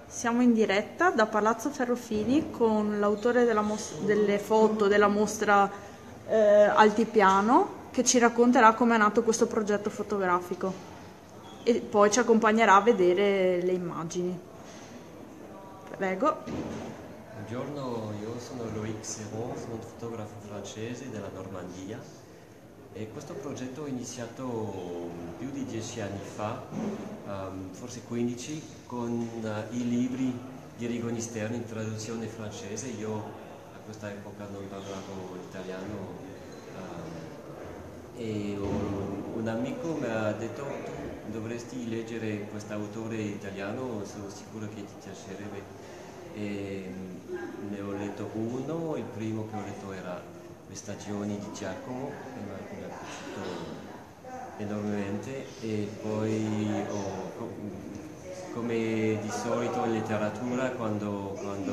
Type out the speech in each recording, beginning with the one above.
Siamo in diretta da Palazzo Ferrofini con l'autore delle foto della mostra Altipiano, che ci racconterà come è nato questo progetto fotografico e poi ci accompagnerà a vedere le immagini. Prego. Buongiorno, io sono Loïc Serron, sono un fotografo francese della Normandia e questo progetto è iniziato più di 10 anni fa, forse 15, con i libri di Rigoni Stern in traduzione francese. Io a questa epoca non parlavo l'italiano e un amico mi ha detto: tu dovresti leggere quest'autore italiano, sono sicuro che ti piacerebbe. E ne ho letto uno, il primo che ho letto era Le stagioni di Giacomo, che mi è piaciuto enormemente, e poi come di solito in letteratura, quando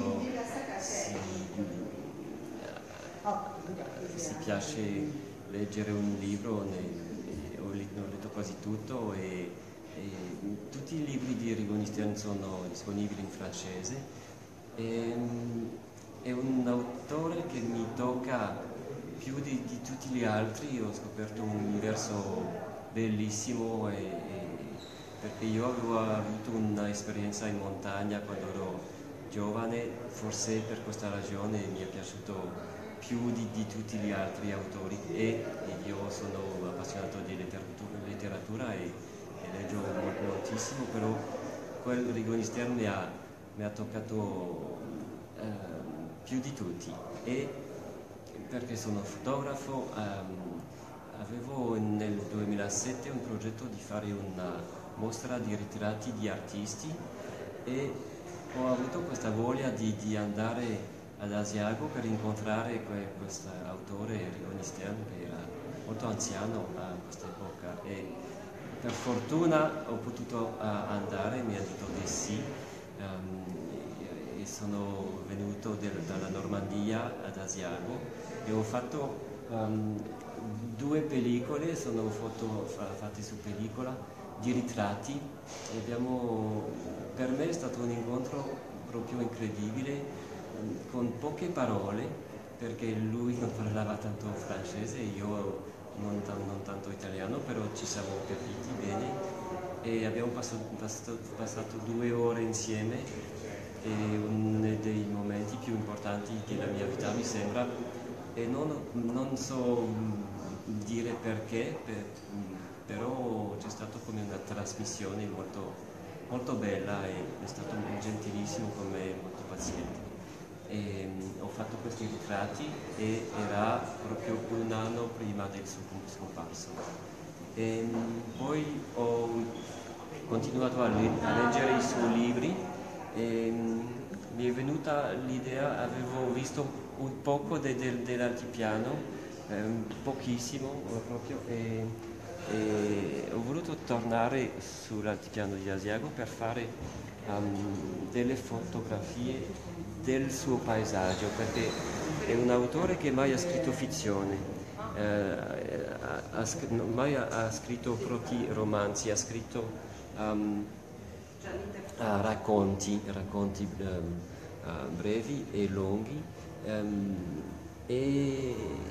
si piace leggere un libro, ho letto quasi tutto e tutti i libri di Rigoni Stern sono disponibili in francese. È un autore che mi tocca più di tutti gli altri. Ho scoperto un universo bellissimo perché io avevo avuto un'esperienza in montagna quando ero giovane, forse per questa ragione mi è piaciuto più di tutti gli altri autori e io sono appassionato di letteratura e leggo moltissimo, però quel Rigoni Stern mi ha toccato più di tutti, e perché sono fotografo avevo nel 2007 un progetto di fare una mostra di ritratti di artisti e ho avuto questa voglia di andare ad Asiago per incontrare questo autore Rigoni Stern, che era molto anziano a questa epoca, e per fortuna ho potuto andare, mi ha detto di sì. E sono venuto dalla Normandia ad Asiago e ho fatto 2 pellicole, sono foto fatte su pellicola di ritratti e per me è stato un incontro proprio incredibile, con poche parole, perché lui non parlava tanto francese, io non tanto italiano, però ci siamo capiti bene e abbiamo passato 2 ore insieme. È uno dei momenti più importanti della mia vita, mi sembra, e non so dire perché, però c'è stato come una trasmissione molto, molto bella e è stato gentilissimo con me, molto paziente. Ho fatto questi ritratti e era proprio un anno prima del suo scomparso. Poi ho continuato a leggere i suoi libri e mi è venuta l'idea, avevo visto un poco dell'altipiano, pochissimo proprio, e ho voluto tornare sull'altipiano di Asiago per fare delle fotografie del suo paesaggio, perché è un autore che mai ha scritto fizione, mai ha scritto pochi romanzi, ha scritto racconti brevi e lunghi, e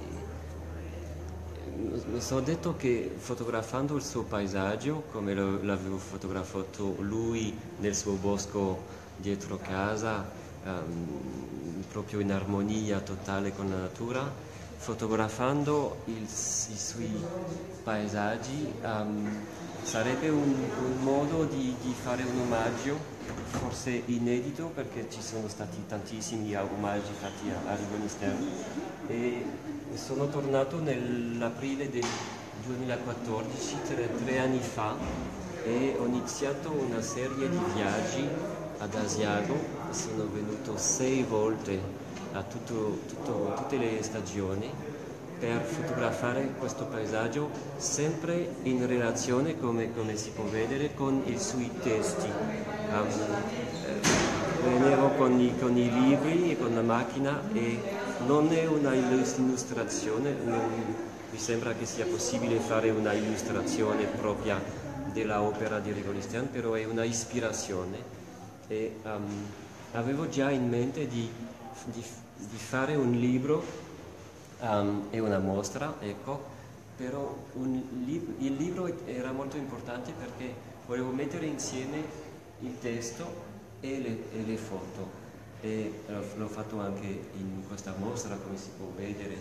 mi sono detto che fotografando il suo paesaggio, come l'avevo fotografato lui nel suo bosco dietro casa, proprio in armonia totale con la natura, fotografando i suoi paesaggi, sarebbe un modo di fare un omaggio, forse inedito, perché ci sono stati tantissimi omaggi fatti a Rigoni Stern, e sono tornato nell'aprile del 2014, 3 anni fa, e ho iniziato una serie di viaggi ad Asiago. Sono venuto 6 volte a tutte le stagioni per fotografare questo paesaggio, sempre in relazione, come si può vedere, con i suoi testi. Venivo con i libri e con la macchina, e non è una illustrazione, non mi sembra che sia possibile fare una illustrazione propria della opera di Rigoni Stern, però è una ispirazione e avevo già in mente di fare un libro e una mostra, ecco, però il libro era molto importante perché volevo mettere insieme il testo e le foto, e l'ho fatto anche in questa mostra, come si può vedere.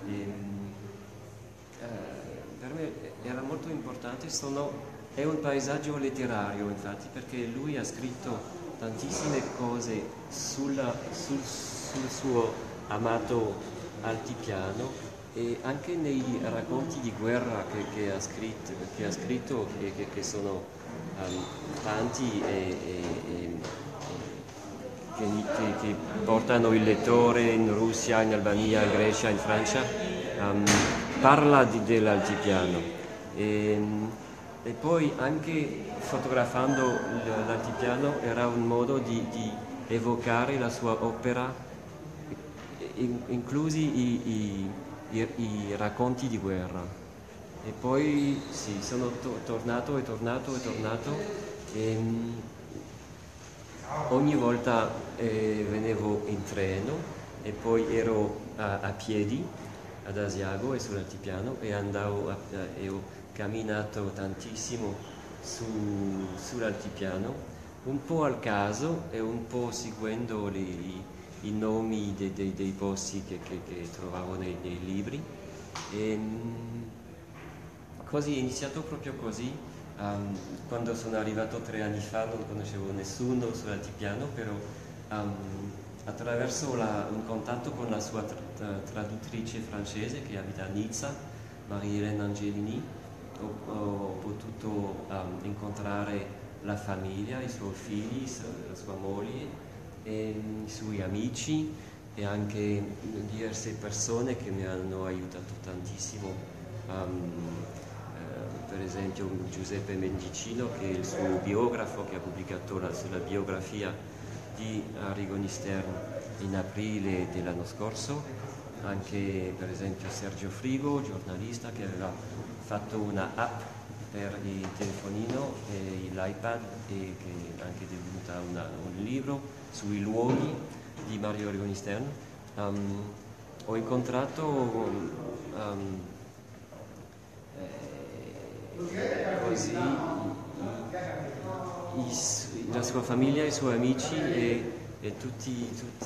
Per me era molto importante, è un paesaggio letterario infatti, perché lui ha scritto tantissime cose sul suo amato altipiano, e anche nei racconti di guerra che ha scritto che sono tanti che portano il lettore in Russia, in Albania, in Grecia, in Francia, parla dell'altipiano, e poi anche fotografando l'altipiano era un modo di evocare la sua opera, inclusi i racconti di guerra. E poi sì, sono tornato, e ogni volta venevo in treno e poi ero a piedi ad Asiago e sull'altipiano, e ho camminato tantissimo sull'altipiano, un po' al caso e un po' seguendo i nomi dei posti che trovavo nei libri. Così è iniziato proprio così. Quando sono arrivato 3 anni fa non conoscevo nessuno sull'altipiano, però attraverso un contatto con la sua traduttrice francese che abita a Nizza, Marie-Hélène Angelini, ho potuto incontrare la famiglia, i suoi figli, la sua moglie, e i suoi amici, e anche diverse persone che mi hanno aiutato tantissimo. Per esempio Giuseppe Mendicino, che è il suo biografo, che ha pubblicato sulla biografia di Arrigoni Stern in aprile dell'anno scorso, anche per esempio Sergio Frigo, giornalista, che aveva fatto una app per il telefonino e l'iPad, e che è anche divenuta un libro sui luoghi di Mario Arrigoni Stern. Ho incontrato così la sua famiglia, i suoi amici, e tutti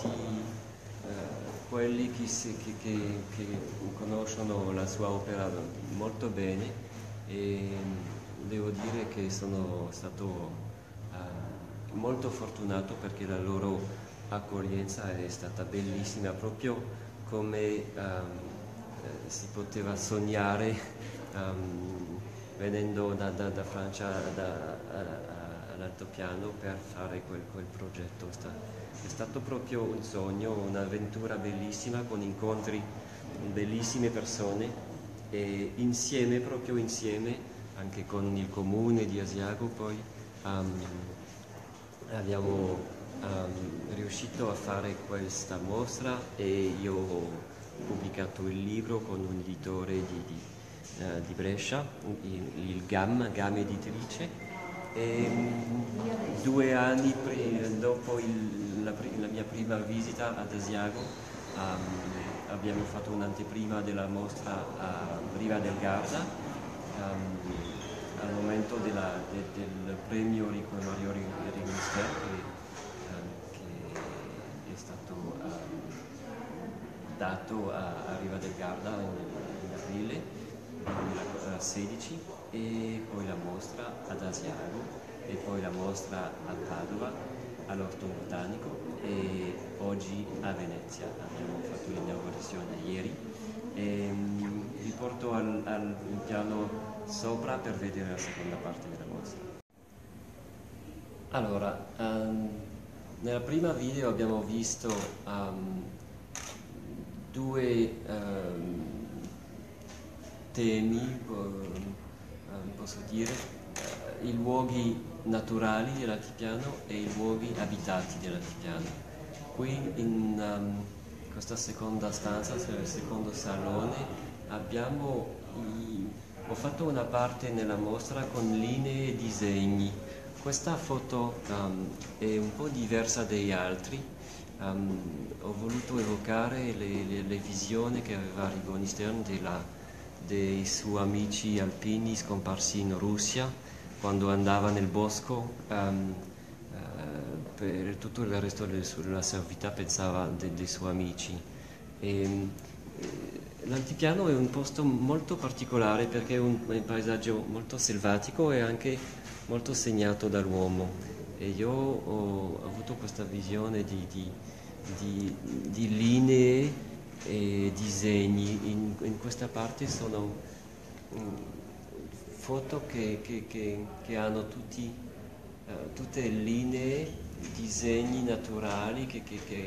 quelli che conoscono la sua opera molto bene, e devo dire che sono stato molto fortunato, perché la loro accoglienza è stata bellissima, proprio come si poteva sognare venendo da Francia all'altopiano per fare quel progetto. È stato proprio un sogno, un'avventura bellissima, con incontri bellissime persone, e proprio insieme, anche con il comune di Asiago, poi abbiamo riuscito a fare questa mostra, e io ho pubblicato il libro con un editore di Brescia, il GAM Editrice, e 2 anni dopo la mia prima visita ad Asiago abbiamo fatto un'anteprima della mostra a Riva del Garda, al momento del premio Mario Arrigoni Stern, che è stato dato a Riva del Garda in aprile 2016, e poi la mostra ad Asiago, e poi la mostra a Padova all'Orto Botanico, e oggi a Venezia. Abbiamo fatto l'inaugurazione ieri, e vi porto al piano sopra per vedere la seconda parte della mostra. Allora, nella prima video abbiamo visto 2 temi, posso dire, i luoghi naturali dell'altipiano e i luoghi abitati dell'altipiano. Qui in questa seconda stanza, il secondo salone, ho fatto una parte nella mostra con linee e disegni, questa foto è un po' diversa dagli altri. Ho voluto evocare le visioni che aveva Rigoni Stern dei suoi amici alpini scomparsi in Russia quando andava nel bosco. Per tutto il resto della sua vita pensava dei suoi amici. L'altipiano è un posto molto particolare perché è un paesaggio molto selvatico e anche molto segnato dall'uomo, e io ho avuto questa visione di linee e disegni. In questa parte sono foto che hanno tutte linee, disegni naturali che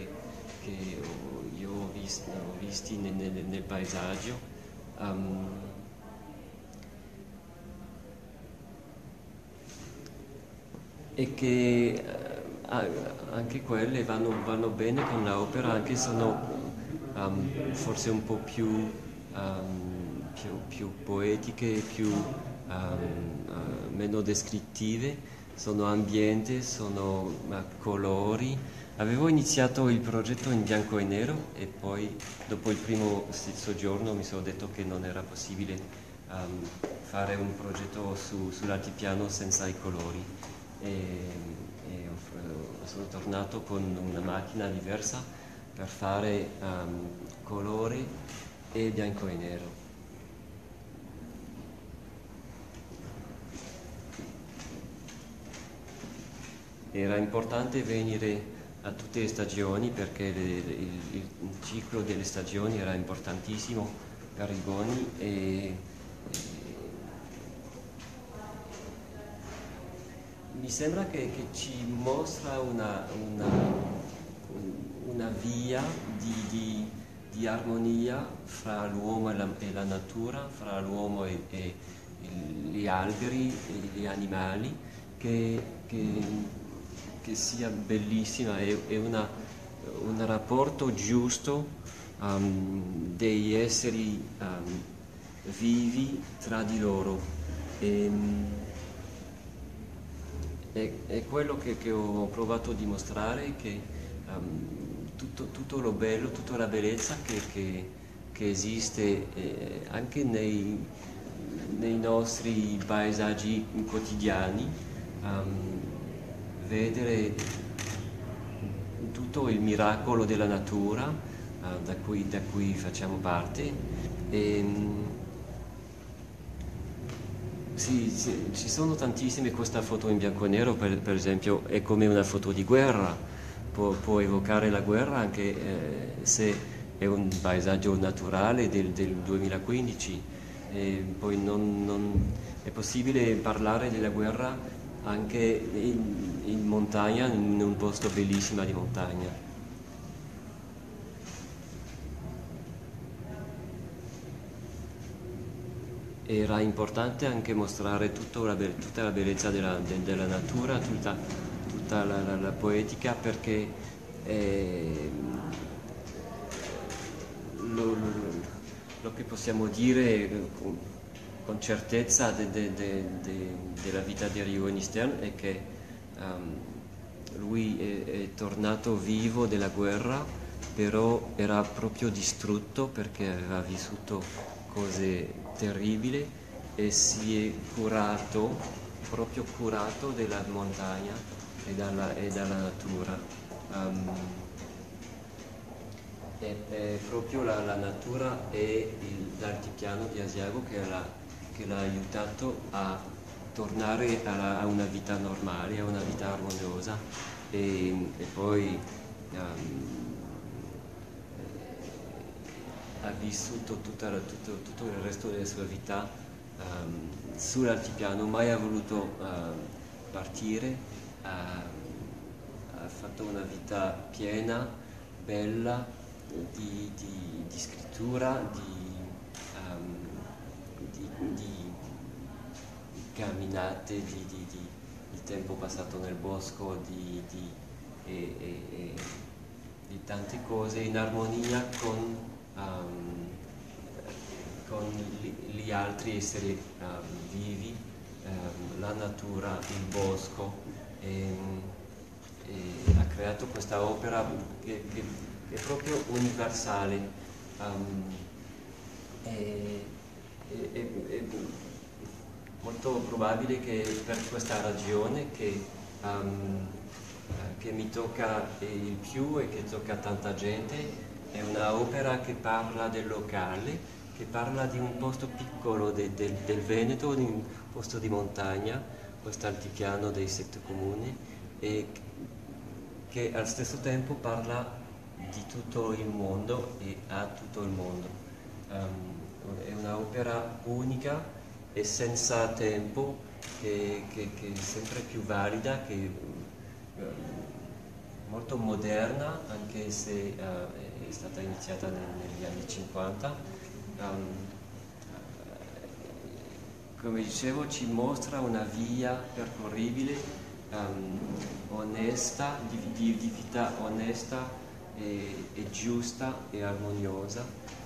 io ho visti nel paesaggio. E che anche quelle vanno bene con l'opera, anche sono forse un po' più poetiche, meno descrittive. Sono ambiente, sono colori. Avevo iniziato il progetto in bianco e nero e poi dopo il primo soggiorno mi sono detto che non era possibile fare un progetto sull'altipiano senza i colori. Sono tornato con una macchina diversa per fare colori e bianco e nero. Era importante venire a tutte le stagioni perché il ciclo delle stagioni era importantissimo per Rigoni, e mi sembra che ci mostra una via di armonia fra l'uomo e la natura, fra l'uomo e gli alberi e gli animali, che sia bellissima. È un rapporto giusto degli esseri vivi tra di loro. È quello che ho provato a dimostrare, che tutto lo bello, tutta la bellezza che esiste anche nei nostri paesaggi quotidiani, vedere tutto il miracolo della natura da cui facciamo parte. Sì, ci sono tantissime. Questa foto in bianco e nero per esempio è come una foto di guerra, può evocare la guerra anche se è un paesaggio naturale del 2015. Poi non è possibile parlare della guerra anche in montagna, in un posto bellissimo di montagna. Era importante anche mostrare tutta la bellezza della natura, tutta la poetica, perché lo che possiamo dire con certezza della vita di Rigoni Stern è che lui è tornato vivo della guerra, però era proprio distrutto perché aveva vissuto cose terribili e si è proprio curato della montagna e dalla natura. È proprio la natura e l'altipiano di Asiago che l'ha aiutato a tornare a una vita normale, a una vita armoniosa, e poi ha vissuto tutto il resto della sua vita sull'altipiano. Mai ha voluto partire, ha fatto una vita piena, bella, di scrittura, di camminate, di tempo passato nel bosco, di tante cose in armonia con gli altri esseri vivi, la natura, il bosco, e ha creato questa opera che è proprio universale. È molto probabile che per questa ragione che mi tocca il più e che tocca tanta gente, è un'opera che parla del locale, che parla di un posto piccolo del Veneto, di un posto di montagna, questo altipiano dei 7 comuni, e che al stesso tempo parla di tutto il mondo e a tutto il mondo. È un'opera unica e senza tempo, che è sempre più valida, che molto moderna, anche se è stata iniziata negli anni 50. Come dicevo, ci mostra una via percorribile, onesta, di vita onesta e giusta e armoniosa.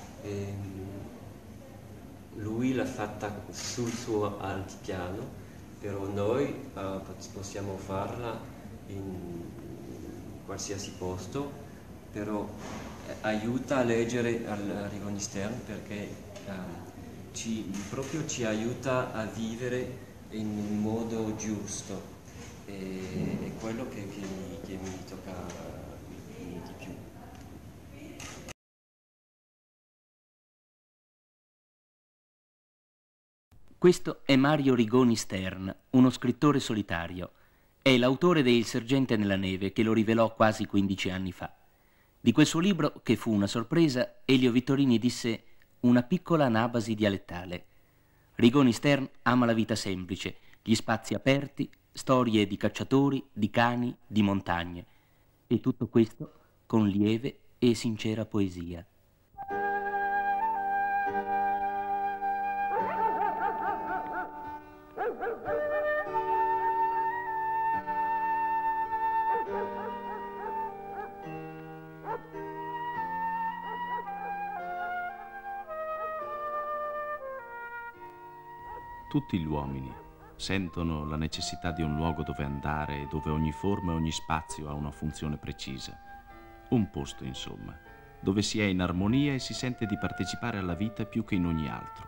Lui l'ha fatta sul suo altipiano, però noi possiamo farla in qualsiasi posto, però aiuta a leggere al Rigoni Stern, perché proprio ci aiuta a vivere in un modo giusto, è quello che mi tocca di più. Questo è Mario Rigoni Stern, uno scrittore solitario. È l'autore de Il sergente nella neve, che lo rivelò quasi 15 anni fa. Di quel suo libro, che fu una sorpresa, Elio Vittorini disse: una piccola anabasi dialettale. Rigoni Stern ama la vita semplice, gli spazi aperti, storie di cacciatori, di cani, di montagne. E tutto questo con lieve e sincera poesia. Tutti gli uomini sentono la necessità di un luogo dove andare, dove ogni forma e ogni spazio ha una funzione precisa. Un posto, insomma, dove si è in armonia e si sente di partecipare alla vita più che in ogni altro.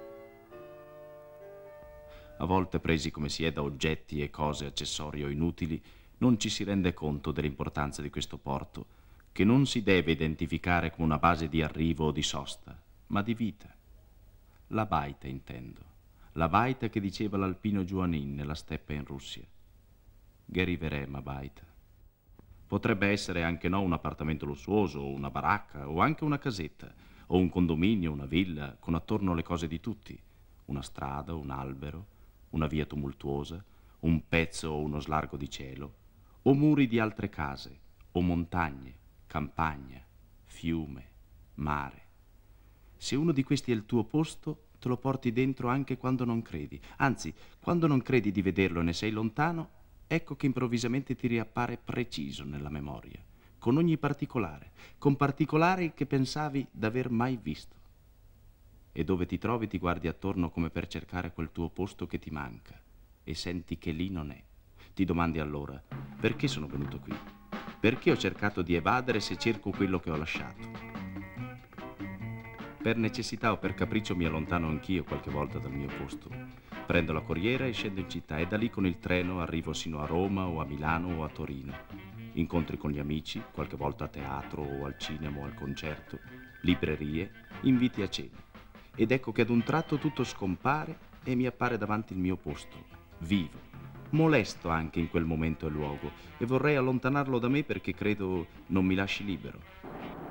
A volte, presi come si è da oggetti e cose accessorie o inutili, non ci si rende conto dell'importanza di questo porto, che non si deve identificare come una base di arrivo o di sosta, ma di vita. La baita, intendo. La baita che diceva l'alpino Juanin nella steppa in Russia. Geriverema baita. Potrebbe essere anche no un appartamento lussuoso, o una baracca, o anche una casetta, o un condominio, una villa, con attorno le cose di tutti. Una strada, un albero, una via tumultuosa, un pezzo o uno slargo di cielo, o muri di altre case, o montagne, campagna, fiume, mare. Se uno di questi è il tuo posto, te lo porti dentro anche quando non credi. Anzi, quando non credi di vederlo e ne sei lontano, ecco che improvvisamente ti riappare preciso nella memoria, con ogni particolare, con particolari che pensavi d'aver mai visto. E dove ti trovi ti guardi attorno come per cercare quel tuo posto che ti manca e senti che lì non è. Ti domandi allora: perché sono venuto qui? Perché ho cercato di evadere se cerco quello che ho lasciato? Per necessità o per capriccio mi allontano anch'io qualche volta dal mio posto. Prendo la corriera e scendo in città e da lì con il treno arrivo sino a Roma o a Milano o a Torino. Incontri con gli amici, qualche volta a teatro o al cinema o al concerto, librerie, inviti a cena. Ed ecco che ad un tratto tutto scompare e mi appare davanti il mio posto, vivo, molesto anche in quel momento e luogo, e vorrei allontanarlo da me perché credo non mi lasci libero.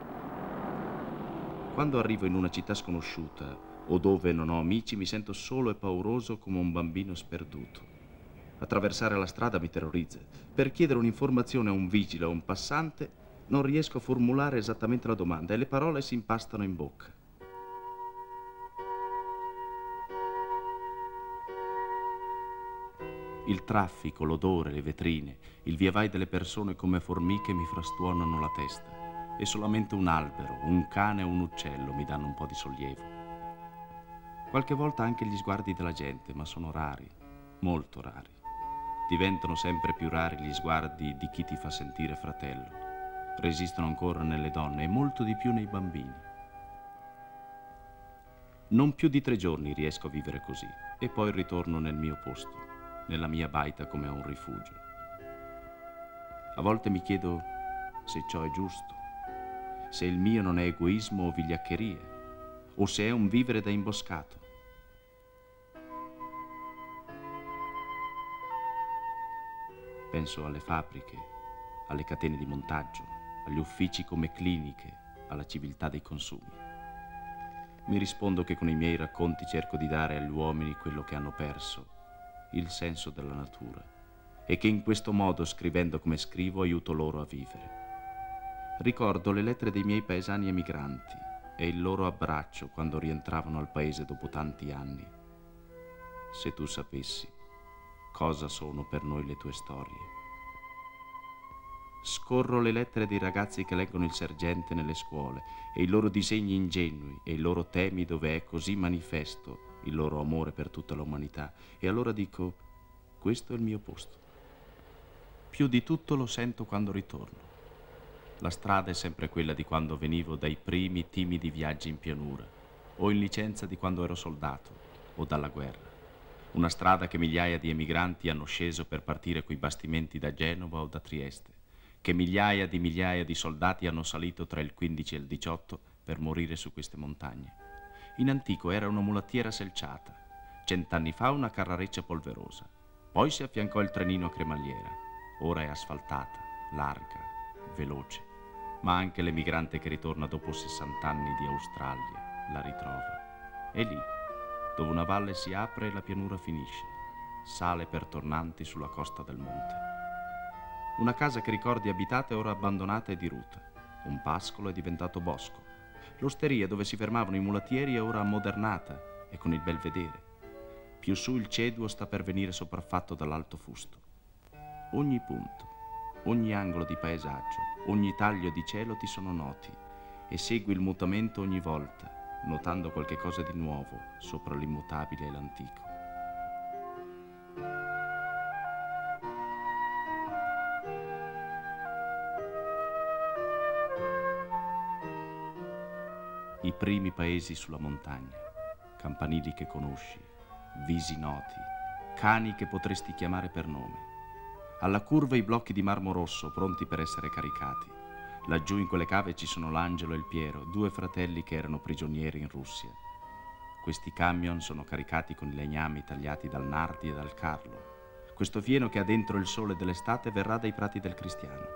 Quando arrivo in una città sconosciuta o dove non ho amici, mi sento solo e pauroso come un bambino sperduto. Attraversare la strada mi terrorizza. Per chiedere un'informazione a un vigile o a un passante non riesco a formulare esattamente la domanda e le parole si impastano in bocca. Il traffico, l'odore, le vetrine, il via vai delle persone come formiche mi frastuonano la testa. E solamente un albero, un cane o un uccello mi danno un po' di sollievo. Qualche volta anche gli sguardi della gente, ma sono rari. molto rari. Diventano sempre più rari gli sguardi di chi ti fa sentire fratello. Resistono ancora nelle donne e molto di più nei bambini. Non più di 3 giorni riesco a vivere così e poi ritorno nel mio posto, nella mia baita come a un rifugio. A volte mi chiedo se ciò è giusto, se il mio non è egoismo o vigliaccheria, o se è un vivere da imboscato. Penso alle fabbriche, alle catene di montaggio, agli uffici come cliniche, alla civiltà dei consumi. Mi rispondo che con i miei racconti cerco di dare agli uomini quello che hanno perso, il senso della natura, e che in questo modo, scrivendo come scrivo, aiuto loro a vivere. Ricordo le lettere dei miei paesani emigranti e il loro abbraccio quando rientravano al paese dopo tanti anni. Se tu sapessi cosa sono per noi le tue storie. Scorro le lettere dei ragazzi che leggono il sergente nelle scuole e i loro disegni ingenui e i loro temi dove è così manifesto il loro amore per tutta l'umanità. E allora dico, questo è il mio posto. Più di tutto lo sento quando ritorno. La strada è sempre quella di quando venivo dai primi timidi viaggi in pianura, o in licenza di quando ero soldato, o dalla guerra. Una strada che migliaia di emigranti hanno sceso per partire coi bastimenti da Genova o da Trieste, che migliaia di soldati hanno salito tra il 15 e il 18 per morire su queste montagne. In antico era una mulattiera selciata, 100 anni fa una carrareccia polverosa, poi si affiancò il trenino a cremagliera, ora è asfaltata, larga, veloce, ma anche l'emigrante che ritorna dopo 60 anni di Australia la ritrova. È lì, dove una valle si apre e la pianura finisce, sale per tornanti sulla costa del monte. Una casa che ricordi abitata è ora abbandonata e diruta. Un pascolo è diventato bosco. L'osteria dove si fermavano i mulattieri è ora ammodernata e con il belvedere. Più su il ceduo sta per venire sopraffatto dall'alto fusto. Ogni punto, ogni angolo di paesaggio, ogni taglio di cielo ti sono noti e segui il mutamento ogni volta, notando qualche cosa di nuovo sopra l'immutabile e l'antico. I primi paesi sulla montagna, campanili che conosci, visi noti, cani che potresti chiamare per nome. Alla curva i blocchi di marmo rosso pronti per essere caricati. Laggiù in quelle cave ci sono l'Angelo e il Piero, 2 fratelli che erano prigionieri in Russia. Questi camion sono caricati con i legnami tagliati dal Nardi e dal Carlo. Questo fieno che ha dentro il sole dell'estate verrà dai prati del Cristiano.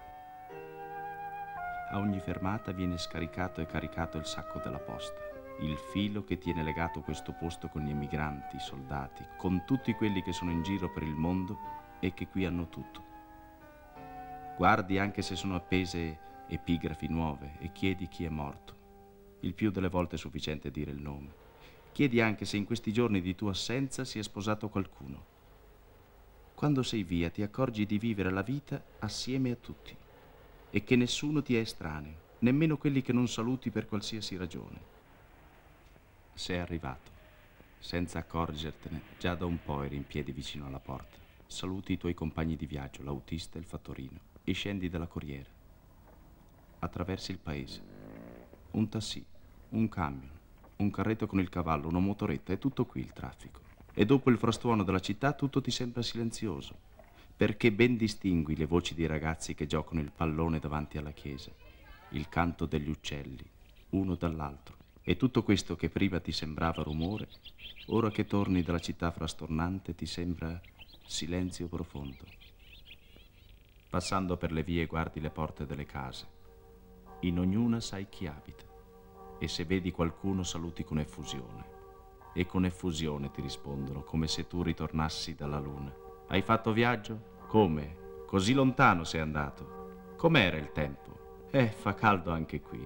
A ogni fermata viene scaricato e caricato il sacco della posta, il filo che tiene legato questo posto con gli emigranti, i soldati, con tutti quelli che sono in giro per il mondo e che qui hanno tutto. Guardi anche se sono appese epigrafi nuove e chiedi chi è morto. Il più delle volte è sufficiente dire il nome. Chiedi anche se in questi giorni di tua assenza si è sposato qualcuno. Quando sei via ti accorgi di vivere la vita assieme a tutti e che nessuno ti è estraneo, nemmeno quelli che non saluti per qualsiasi ragione. Sei arrivato, senza accorgertene, già da un po' eri in piedi vicino alla porta. Saluti i tuoi compagni di viaggio, l'autista e il fattorino, e scendi dalla corriera. Attraversi il paese. Un tassì, un camion, un carretto con il cavallo, una motoretta, è tutto qui il traffico. E dopo il frastuono della città tutto ti sembra silenzioso, perché ben distingui le voci dei ragazzi che giocano il pallone davanti alla chiesa, il canto degli uccelli, uno dall'altro, e tutto questo che prima ti sembrava rumore, ora che torni dalla città frastornante ti sembra silenzio profondo. Passando per le vie guardi le porte delle case. In ognuna sai chi abita e se vedi qualcuno saluti con effusione. E con effusione ti rispondono, come se tu ritornassi dalla luna. Hai fatto viaggio? Come? Così lontano sei andato? Com'era il tempo? Fa caldo anche qui.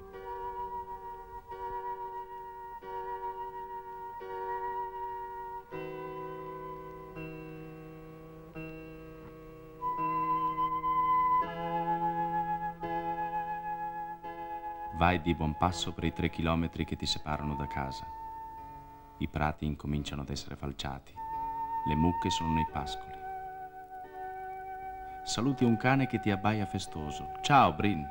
Vai di buon passo per i 3 chilometri che ti separano da casa. I prati incominciano ad essere falciati. Le mucche sono nei pascoli. Saluti un cane che ti abbaia festoso. Ciao, Brin.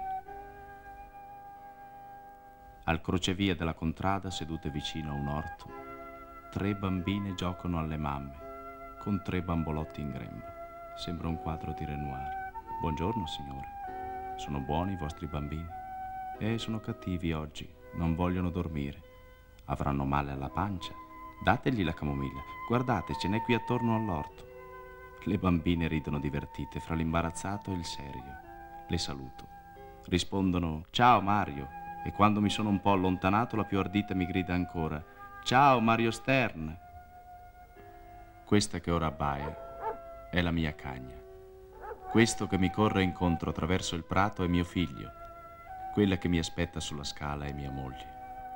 Al crocevia della contrada, sedute vicino a un orto, 3 bambine giocano alle mamme, con 3 bambolotti in grembo. Sembra un quadro di Renoir. Buongiorno, signore. Sono buoni i vostri bambini? Sono cattivi oggi, non vogliono dormire. Avranno male alla pancia. Dategli la camomilla. Guardate, ce n'è qui attorno all'orto. Le bambine ridono divertite fra l'imbarazzato e il serio. Le saluto. Rispondono, ciao Mario. E quando mi sono un po' allontanato, la più ardita mi grida ancora, ciao Mario Stern. Questa che ora abbaia è la mia cagna. Questo che mi corre incontro attraverso il prato è mio figlio. Quella che mi aspetta sulla scala è mia moglie.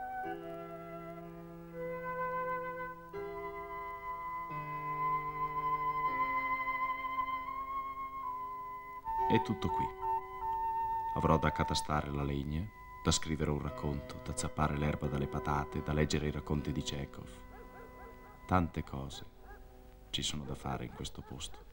È tutto qui. Avrò da accatastare la legna, da scrivere un racconto, da zappare l'erba dalle patate, da leggere i racconti di Chekhov. Tante cose ci sono da fare in questo posto.